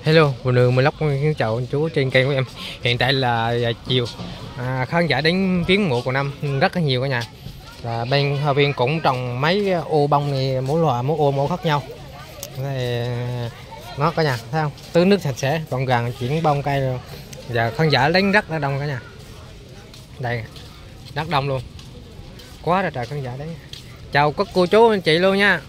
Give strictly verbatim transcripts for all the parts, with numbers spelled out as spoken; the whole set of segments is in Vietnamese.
Hello, phụ nữ Vlog xin chào anh chú trên kênh của em. Hiện tại là giờ chiều, à, khán giả đến viếng mộ của năm rất là nhiều cả nhà. Và bên hội viên cũng trồng mấy ô bông này, mỗi loại mỗi ô mỗi khác nhau. Này, nó cả nhà thấy không? Tưới nước sạch sẽ, gọn gàng chuyển bông cây rồi. Giờ khán giả đến rất là đông cả nhà. Đây, rất đông luôn. Quá là trời khán giả đấy. Chào các cô chú anh chị luôn nha.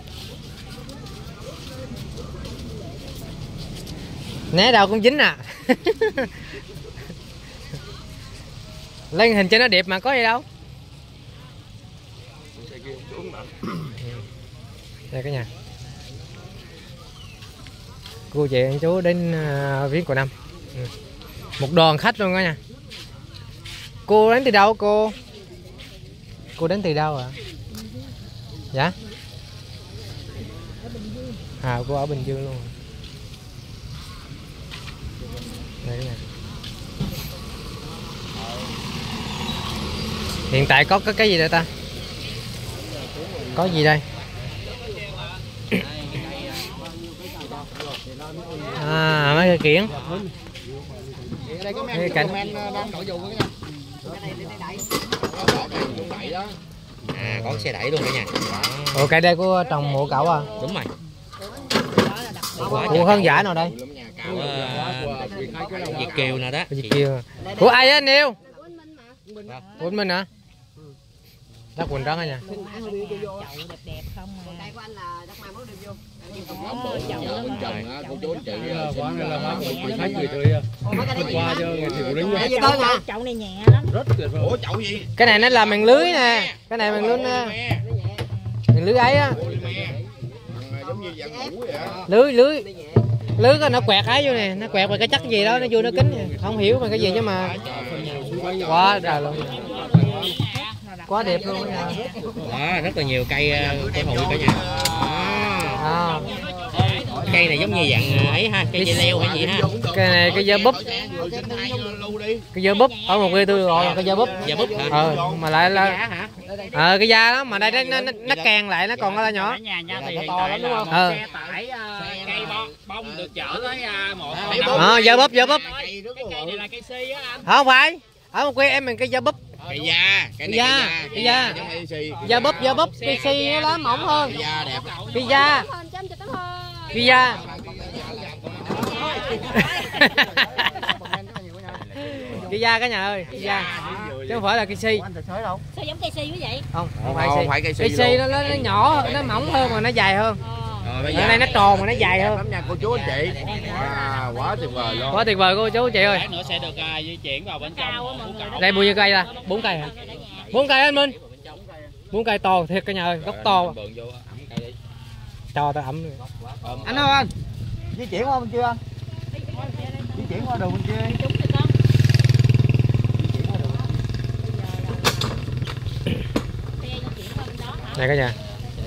Né đâu cũng dính à. Lên hình cho nó đẹp mà có gì đâu. Đây cả nhà, cô chị anh chú đến uh, viếng của năm, một đoàn khách luôn cả nhà. Cô đến từ đâu cô? Cô đến từ đâu ạ? À? Dạ? À, cô ở Bình Dương luôn. Đây cả nhà. Hiện tại có cái cái gì đây ta? Có gì đây? À, mấy cái kiển. Mấy cái cảnh. À, có xe đẩy luôn cả nhà. Ồ, cây đây của trồng mộ cậu à? Đúng rồi. Của khán giả nào đây? Của Việt Kiều nào đó. Việt Kiều. Của ai á anh yêu? Của anh Minh hả? Đất Quỳnh Trấn á nha. Đẹp không mà. Đây của anh là đất mai mới được vô. Cô chú anh chị quán này là má người khách người tươi qua cho người thì cũng đánh qua. Chậu này nhẹ lắm. Rất tuyệt vời. Ủa chậu gì? Cái này nó là màn lưới nè. Cái này màn lưới nè. Màn lưới ấy á. Giống như dạng ngủ vậy. Lưới lưới. Lưới nó quẹt ấy vô nè, nó quẹt vào cái chất gì đó nó vô nó kính. Không hiểu mà cái gì chứ mà. Quá trời luôn. Quá đẹp luôn nha. Đó, rất là nhiều cây cây hồi cả nhà. À. Cây này giống như dạng ấy ha, cây dây leo hay gì ha. Cây này cái dơ búp. Cái dơ búp ở một quê tôi gọi là cái dơ búp. Dơ búp hả? Ờ, mà lại là ờ cái da đó mà đây nó nó, nó càng lại nó còn là nhỏ. To lắm đúng không? Ờ. Xe tải cây bông được chở tới một Ờ, dơ búp dơ búp. cây này là cây si á anh. Không phải. Ở một quê em mình cây dơ búp. Cây da, cây này da, cây da. Da búp, da búp, cây si nó lá mỏng hơn. da đẹp. Cây da. Cây da. Cây da cả nhà ơi, cây da. Chứ không phải là cây si. Sao giống cây si quá vậy? Không, không Không, không phải cây si. si. Cây si nó, nó nhỏ, nó mỏng hơn mà nó dài hơn. Ở đây nó tròn mà nó dài hơn. Lắm nha cô chú anh chị. Wow, quá tuyệt vời luôn. Quá tuyệt vời cô chú chị ơi. Lát nữa sẽ được uh, di chuyển vào bên trong của cậu. Đây bao nhiêu cây ta? Bốn cây hả? Bốn cây anh Minh. Bốn cây to thiệt cả nhà ơi, gốc to. Cho tao ẩm. Anh ơi anh. Di chuyển qua bên kia anh. Di chuyển qua đường bên kia. Này cả nhà.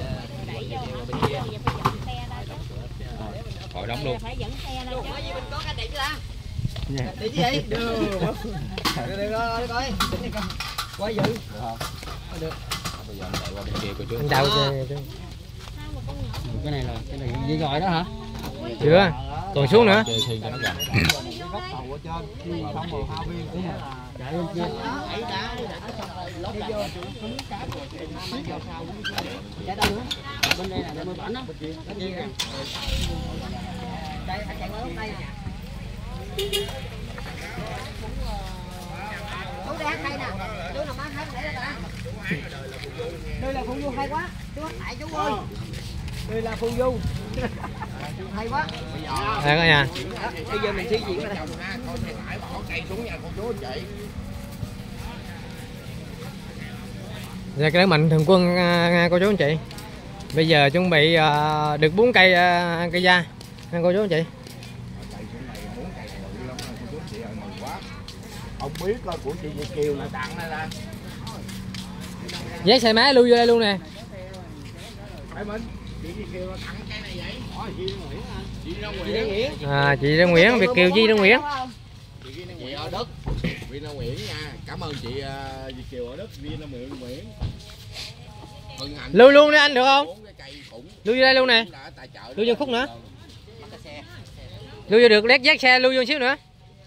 Hội đóng luôn. Phải dẫn xe lên chứ. Mình có cái điện ra. Đi chứ gì? Được. Được rồi, coi. Quay dữ. Được. Bây giờ chạy qua bên kia cô chú. Anh chào chị. Cái này là cái này dây gọi đó hả? Chưa. Còn xuống nữa. Chơi thi cho nó gần. Góc tàu ở trên, không màu hoa viên cũng là chạy lên kia. Chạy đâu nữa? Bên đây là bên bển đó. Bên kia kìa. Đây phải chạy qua lúc đây nè. Chú đây hát hay nè. Chú nào má hát để ra ta. Đây là Phù Du hay quá. Chú hát tại chú ơi. Đây là Phù Du. Hay quá. Đây cả nhà. Bây giờ mình suy diễn ra đây. Giờ cái đó mạnh thường quân nha cô chú anh chị. Bây giờ chuẩn bị uh, được bốn cây uh, cây da nha cô chú anh chị. Không biết là của chị Việt Kiều là tặng hay là Giấy xe máy lưu vô đây luôn nè. phải mình chị Việt Kiều là tặng cái này vậy? Ủa chị Nguyễn hả? Chị Đông Nguyễn. À, chị Đông Nguyễn, Việt Kiều Di Đông Nguyễn. Chị Đông Nguyễn ở đất. Viên Đông Nguyễn nha. Cảm ơn chị uh, Việt Kiều ở đất Viên Đông Nguyễn Nguyễn. Lưu luôn đi anh được không? Lưu vô đây luôn nè. Lưu vô khúc nữa. Lưu vô được, lét dắt xe lưu vô xíu nữa.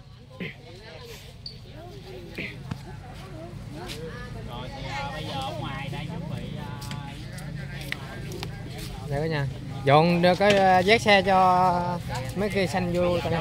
Đây cả nhà, dọn cái dắt xe cho mấy cây xanh vô cả nhà.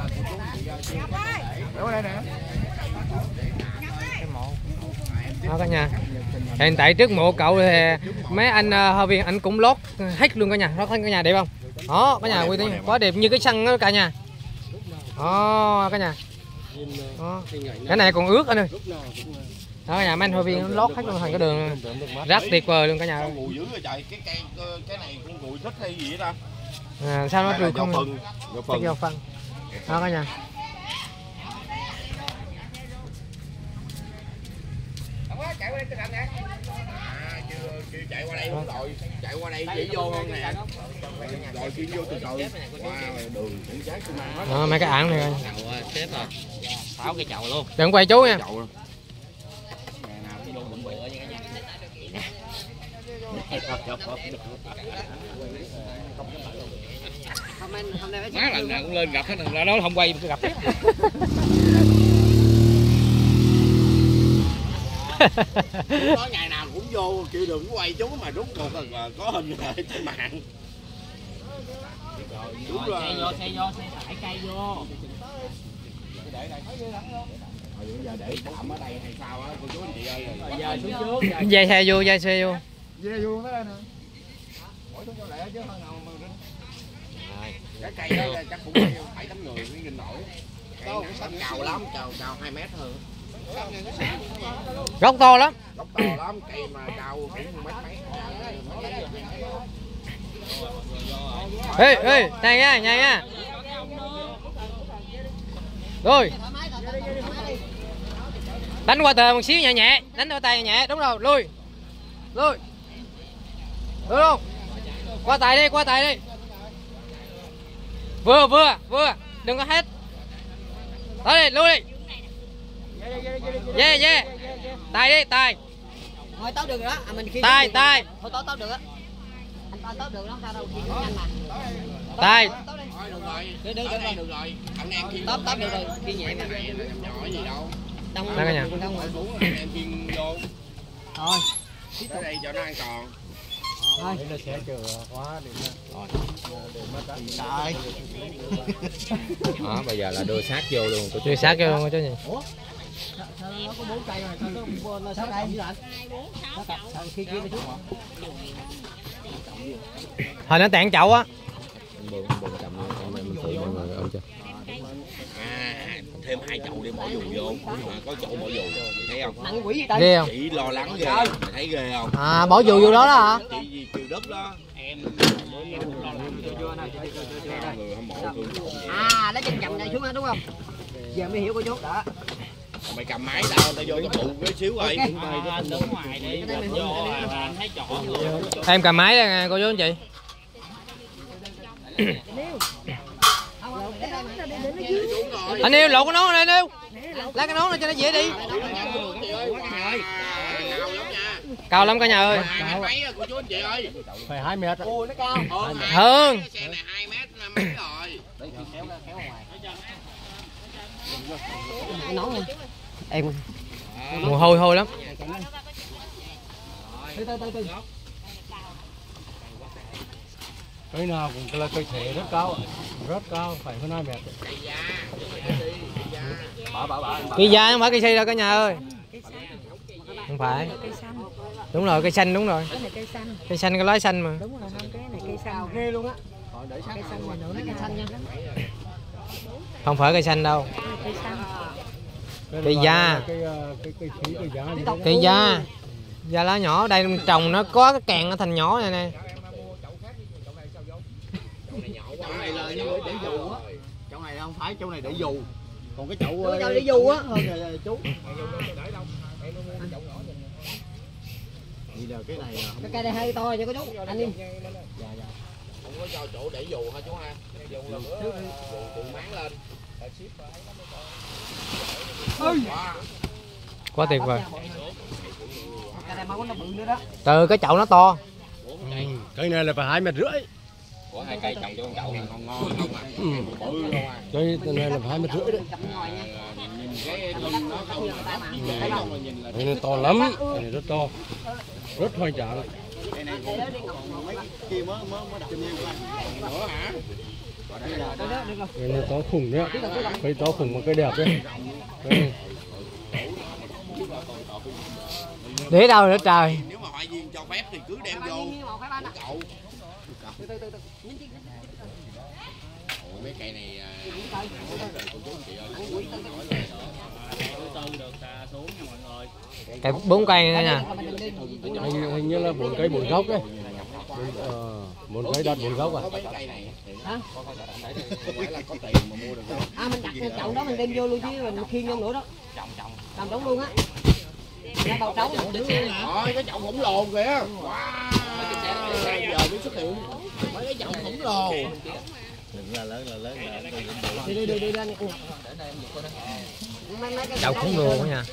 Đó cả nhà. Hiện tại trước mộ cậu thì mấy anh hội viên anh cũng lót hết luôn cả nhà, lót hết cả nhà đẹp không? Đó cả nhà, quy tính quá đẹp như cái sân đó cả nhà. Đó cả nhà. Đó. Cái này còn ướt anh ơi. Đó cả nhà, mấy anh hội viên lót hết luôn thành cái đường rất tuyệt vời luôn cả nhà. Cái này con gùi thích hay gì đó. À, sao nó được không? Phân, phân. Vào phân. Đó cả nhà. Chạy qua đây chạy qua đây đúng rồi, chạy qua đây chỉ vô hơn nè. Rồi kia vô từ từ. Wow, đường cũng trái của má. Đó, mấy cái ảng này. Xếp rồi. Sáu cái chậu luôn. Đừng quay chú nha. Má lần nào cũng lên gặp hết, lần nào đó không quay gặp. Có ngày nào cũng vô kêu đừng có quay chú mà rút một là có hình rồi trên mạng. Đúng rồi. Xe vô, xe vô, xe tải cây vô. Để đây. Bây giờ để tạm ở đây hay sao á cô chú anh chị ơi. Giờ xuống trước. Dây xe vô, dây xe vô. Dây vô tới đây nè. Mỗi xuống cho lẹ chứ hơn nào mà cái cây đó chắc cũng phải tấm người mới nghìn nổi. Cây nó cao lắm, cao cao hai mét hơn. Gốc to lắm. Gốc to lắm, cây mà cao cũng mét mấy. Ê, ê, này nha, này nha. Rồi. Đánh qua tờ một xíu nhẹ nhẹ, đánh qua tay nhẹ, đúng rồi, lui. Lui. Được không? Qua tay đi, qua tay đi. Vừa, vừa, vừa, đừng có hết. Tới đi, lui đi. Yeah, yeah. Tay đi, tay. Thôi tốt được rồi đó. À, mình khi tay, tay. Thôi tốt tốt được á. Anh coi tốt được nó sao đâu khi nhanh mà. Tay. Thôi được rồi. Được được được được rồi. Anh em khiêng Tốt tốt được rồi, khi nhẹ mà. Nhỏ gì đâu. Đông Đó cả nhà. Anh em khiêng vô. Thôi. Tới đây cho nó an toàn. Thôi. Nó sẽ chừa quá đi rồi. Trời. Đó, bây giờ là đưa sát vô luôn. Đưa sát vô luôn chứ gì. Ủa? Sao nó có bốn cây rồi, sao nó nó sát đây vậy anh? Sao khi kia nó chút. Hồi nó tẹn chậu á. Bường bường cầm anh em phụ mọi người ôm cho. À, thêm hai chậu để bỏ dù vô. Mà có chỗ bỏ dù thấy không? Nặng quỷ gì đây? Ghê không? Chị lo lắng ghê. Mày thấy ghê không? À, bỏ dù vô đó đó hả? Chị gì kêu đất đó. Em người hâm mộ thương. À, nó trên chậm này xuống đó đúng không? Giờ mới hiểu cô chú đó. Mày cầm máy tao tao vô cái bụng cái xíu rồi. À, đứng ngoài đi, vô anh thấy chỗ luôn. Em cầm máy đây cô chú anh chị. Anh yêu lột cái nón này yêu. Lấy cái nón này cho nó dễ đi. Cao lắm cả nhà ơi. Mấy cô chú anh chị ơi. Phải hai mét. Ôi nó cao. Hơn. Xe này hai mét mấy rồi. Cái nón nha. Em Mùi hôi hôi lắm. từ từ từ từ. Cái nào cũng là cây thể rất cao, rất cao, phải hơn hai mét. Cây da không phải cây si đâu cả nhà ơi. Không phải. Đúng rồi, cây xanh đúng rồi. Cái này cây xanh. Cây xanh cái lá xanh mà. Đúng rồi, không cái này cây xanh. Ghê luôn á. Cây xanh này nữa, cây xanh nha. Không phải cây xanh đâu. Cây xanh. Cây da. Cây cây cây khí cây da. Cây da. Da lá nhỏ, đây trồng nó có cái kèn nó thành nhỏ này nè. Chỗ này là như để dù á. Chỗ này không phải, chỗ này để dù. Còn cái chậu Cái chậu để dù á. chú. Vậy là cái này là Cái cây này hơi to cho cô chú. Anh đi. không có cho chỗ để dù hả chú ha? Dù là bữa tự máng lên. Quá tuyệt vời. Cây này máu nó bự nữa đó. Từ cái chậu nó to. Ừ, cây này là phải hai mét rưỡi. Ủa hai cây trồng cho con chậu này ngon ngon không à? Bự luôn à. Cây này là hai mét rưỡi đấy. Nhìn cái thân nó không là nhìn là Cây này to lắm, cây này rất to, rất hoành tráng. cây này mấy kia mới mới mới đập nhiều nữa hả? Cây này to khủng đấy, cây to khủng mà cây đẹp đấy. Cây Để đâu nữa trời. Nếu mà hội viên cho phép thì cứ đem vô chậu. Mấy cây này Cây bốn cây nữa nha. hình, hình như là bốn cây bốn gốc đấy. Ờ, bốn cây đặt bốn gốc à? À mình đặt cái chậu đó mình đem vô luôn chứ mình khiêng vô nữa đó. Trồng trồng. Trồng trống luôn á. Ra bầu trống là đứng luôn. Rồi cái chậu khổng lồ kìa. Wow. Giờ mới xuất hiện mấy cái chậu khổng lồ. Đi đi đi đi ra. Chậu khổng lồ quá nha.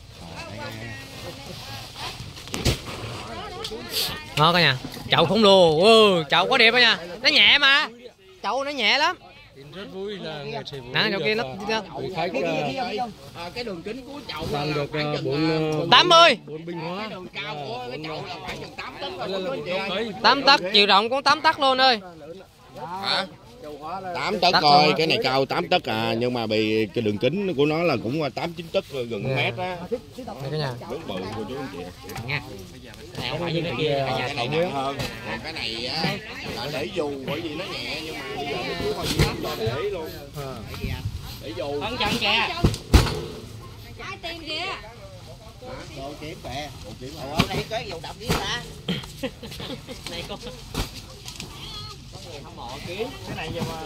Ngon cả nhà. Chậu khổng lồ. Ừ, chậu có đẹp đó nha. Nó nhẹ mà. Chậu nó nhẹ lắm. Rất vui là nghệ sĩ vui. Nè chỗ kia nó vị khách À, cái đường kính của chậu tăng là được khoảng chừng bốn tám mươi. bốn bình hóa. cái đường cao của cái chậu là khoảng chừng tám tấn Đây là bốn gốc cây. tám tấc, chiều rộng cũng tám tấc luôn ơi. hả? tám tấc coi, cái này cao tám tấc à, nhưng mà bị cái đường kính của nó là cũng tám chín tấc gần mét á. Đây cả nhà. Đúng bự của chú anh chị. Nha. Này không phải như cái kia, cả nhà Cái này nặng hơn. Còn cái này á là để dù bởi vì nó nhẹ, nhưng mà bây giờ chú hồi dám cho để luôn. Để dù. Con chân kìa. Trái tim kìa. Đồ kiếm bè, đồ kiếm bè. Ở đây có dầu đậm với ta. Này con. Hâm mộ kiếm cái này giờ mà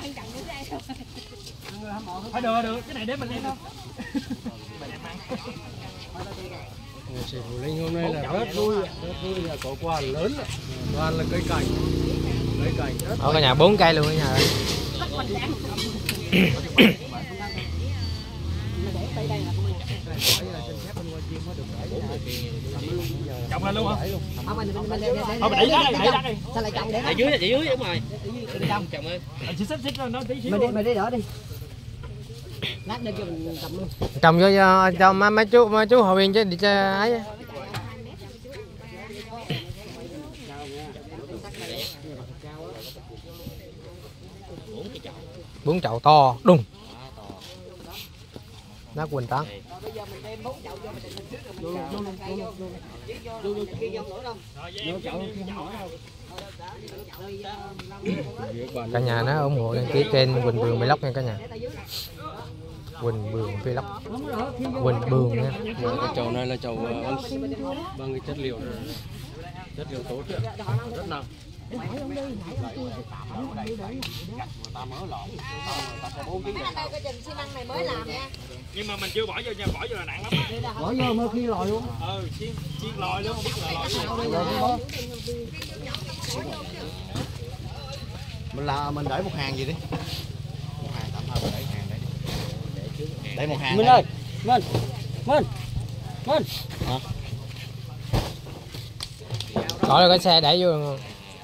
phải được được cái này để mình em không mình em ăn. Nghệ sĩ Phú Linh hôm nay là rất vui, rất vui là có quà lớn, toàn là cây cảnh, cây cảnh rất. Ở cả nhà bốn cây luôn cả nhà. Trồng lên luôn hả? Không mình mình mình Thôi mình đẩy ra đây, đẩy ra đây. Sao lại trồng để Ở dưới, ở dưới đúng rồi. Trồng Chồng ơi. mình sẽ xích xích nó tí xíu. mình đi mình đi đỡ đi. Lát nữa cho mình trồng luôn. Trồng cho cho, cho mấy, mấy chú mấy chú hội viên chứ đi chơi ấy. Bốn chậu to đùng. Nó quỳnh trắng. Bây giờ mình đem bốn chậu vô mình vô luôn vô luôn vô luôn vô luôn kia vô nữa đâu. Vô chậu kia không nổi đâu. Cả nhà nó ủng hộ đăng ký kênh Quỳnh Bường Vlog nha cả nhà. Quỳnh Bường Vlog. Quỳnh Bường nha. Cái chậu này là chậu bằng, bằng cái chất liệu chất liệu tốt, rất nặng. Cái trình xi măng này mới làm nha. Nhưng mà mình chưa bỏ vô nha, bỏ vô là nặng lắm. Bỏ vô mơ khi lòi luôn. Ừ, chiên chiên lòi luôn, không biết là lòi. Mình là mình để một hàng gì đi. Một hàng tạm thời mình để hàng đấy. Để một hàng. Minh ơi, Minh, Minh, Minh. Gọi là cái xe để vô luôn.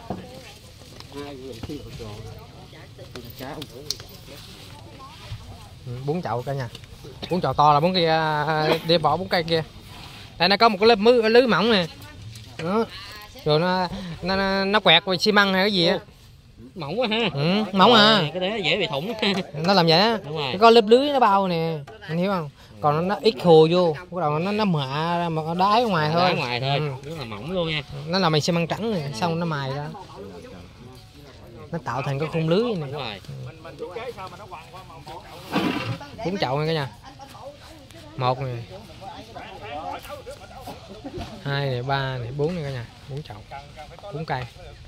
Bốn chậu cả nhà. Bốn chậu to là bốn kia đi bỏ bốn cây kia. Đây nó có một cái lớp mứ lưới mỏng nè. Đó. Rồi nó nó nó quẹt qua xi măng hay cái gì á. Mỏng quá ha. Ừ, mỏng à. Cái đấy dễ bị thủng. Nó làm vậy á. Nó có lớp lưới nó bao nè. Anh hiểu không? Còn nó ít khô vô, bắt đầu nó nó mạ ra mà đá ở ngoài thôi. Đá ngoài thôi. Ừ. Rất là mỏng luôn nha. Nó làm bằng xi măng trắng này, xong nó mài ra. Nó tạo thành cái khung lưới này. Đúng rồi. Bốn chậu nha cả nhà. Một này, hai này, ba này, bốn này cả nhà, bốn chậu, bốn cây.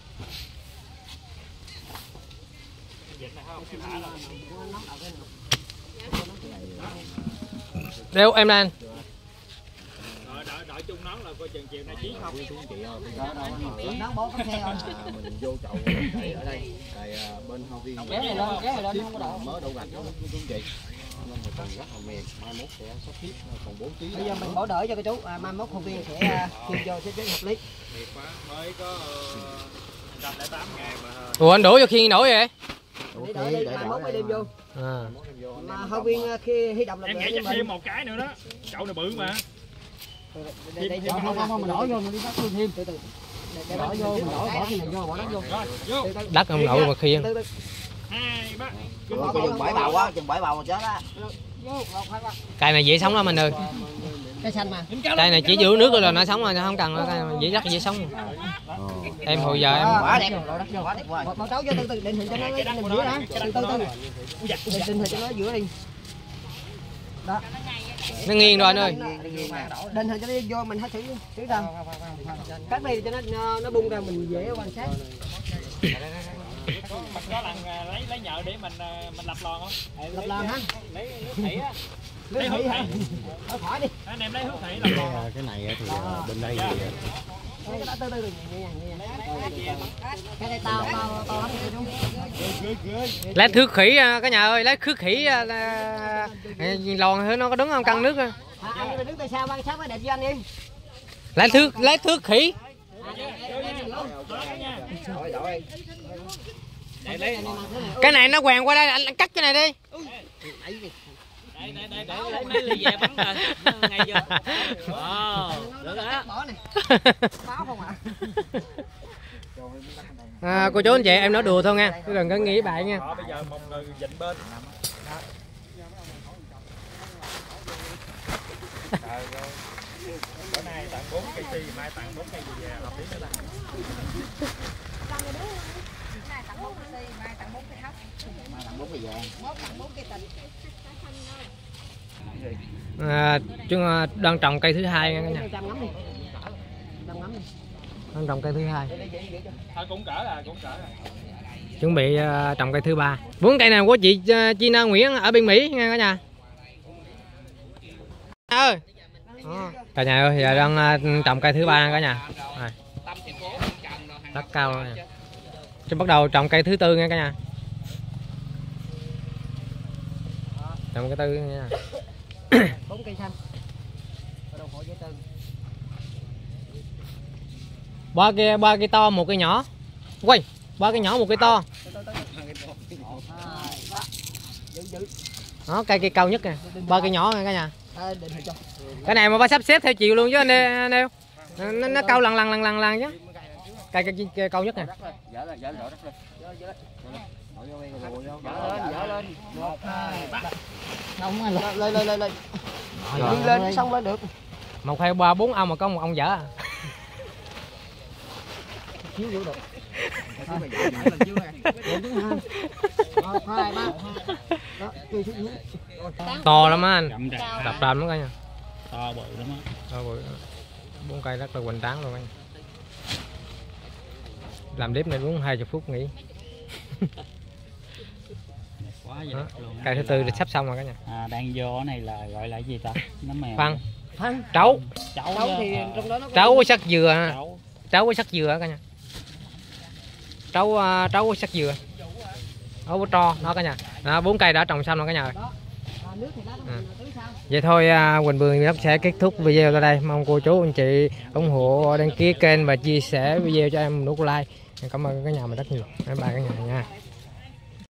Đeo em lên. Đợi đợi chung nón là coi chừng chiều nay chí không. Nó bó cái xe rồi. Mình vô chậu để ở đây. Tại bên học viên Kéo này lên, kéo này lên không có đổ. mới đổ gạch đó chú chị. Nên mà còn rất là mềm, mai mốt sẽ sắp xếp còn bốn ký. Bây giờ mình bỏ đỡ cho cái chú, à, mai mốt học viên sẽ khiêng vô sẽ chế hợp lý. Mới có Ủa anh đổ vô khiên nổi vậy? Để đợi đi, mai mốt mới đem vô. À. Mà hội viên khi huy động lực Em nghĩ chắc thêm một cái nữa đó. Chậu này bự mà. Đây đây Không không không mình đổ vô mình đi bắt thêm từ từ. Để đổ vô mình đổ bỏ cái này vô bỏ đất vô. Vô. Đất ông nổi mà khiên. Hai ba. Chừng bảy bào quá, chừng bảy bào mà chết á. Cây này dễ sống lắm anh ơi. cây xanh mà. Cây này chỉ giữ nước rồi là nó sống rồi, nó không cần nó cây này dễ rất dễ sống. Em hồi giờ em Quá đẹp, quá đẹp quá. Một trấu vô từ từ định hình cho nó định hình giữa đã. Từ từ từ. Định hình cho nó giữa đi. Đó. nó nghiêng rồi anh ơi. Định hình cho nó vô mình hết thử thử ra. Cắt đi cho nó nó bung ra mình dễ quan sát. Mình có lần lấy lấy nhợ để mình mình lập lòn không? Lập lòn hả? Lấy nước thủy á. Nước thủy hả? Thôi khỏi đi. Anh em lấy nước thủy lập lòn. Cái này thì bên đây thì Cái đó từ từ nhẹ nhàng nhẹ nhàng. Cái này to to to lắm chú. Lấy thước khỉ cả nhà ơi, lấy thước khỉ lòn thử nó có đứng không, căng nước. À, anh đứng từ xa quan sát mới đẹp cho anh em. Lấy thước lấy thước khỉ. Cái này nó quàng qua đây, anh cắt cái này đi. Đây đây đây để lấy mấy ly về bắn rồi. Ngay vô. Ờ, được đó. Báo không ạ? À, cô chú anh chị em nói đùa thôi nha, chứ đừng có nghĩ bạn nha. Bây giờ một người dịnh bên. Bữa nay tặng bốn cây si, mai tặng bốn cây gì về hợp lý nữa ta. Tặng bốn cây si, mai tặng bốn cây thóc. Mai tặng bốn cây vàng. Mốt tặng bốn cây tịnh. À, chúng đang trồng cây thứ hai nha cả nhà. Chăm ngắm đi. Chăm ngắm đi. Đang trồng cây thứ hai. Thôi cũng cỡ là cũng cỡ là. Chuẩn bị uh, trồng cây thứ ba. Vốn cây này của chị uh, China Nguyễn ở bên Mỹ nha cả nhà. Ơi. Cả nhà ơi, giờ đang uh, trồng cây thứ ba cả nhà. Rồi. Rất cao rồi nè. Chứ bắt đầu trồng cây thứ tư nha cả nhà. Trồng cây tư nha. Bốn cây xanh. Ở đồng hồ giấy tư. Ba cây ba cây to, một cây nhỏ. Quay, ba cây nhỏ một cây to. Đó, cây cây cao nhất nè, ba cây nhỏ nha cả nhà. Cái này mà ba sắp xếp theo chiều luôn chứ anh Nêu. Nó, nó cao lần lần lần lần lần chứ. Cây cây, cây cao nhất nè. Một, hai, ba. Không lên lên lên lên lên. Đi lên xong lên được. Một hai ba bốn ông mà có một ông dở. Chiếu vô được. Một, hai, ba. Đó, To lắm á anh. Đập đầm lắm cả nhà. To bự lắm á. To bự. Bốn cây rất là hoành tráng luôn anh. Làm clip này đúng hai mươi phút nghỉ. Quá vậy luôn. Cây thứ tư là sắp xong rồi cả nhà. À, đang vô này là gọi là gì ta? Nó mèo. Phân. Phân. Trấu. Trấu, trấu thì trong đó nó trấu với sắc dừa. Trấu. Trấu với sắc dừa cả nhà. Trấu uh, trấu với sắc dừa. Ấu với tro đó cả nhà. Đó, bốn cây đã trồng xong rồi cả nhà ơi. À. Vậy thôi uh, Quỳnh Bường sẽ kết thúc video tại đây. Mong cô chú anh chị ủng hộ, đăng ký kênh và chia sẻ video cho em nút like. Cảm ơn cả nhà mình rất nhiều. Bye bye cả nhà nha.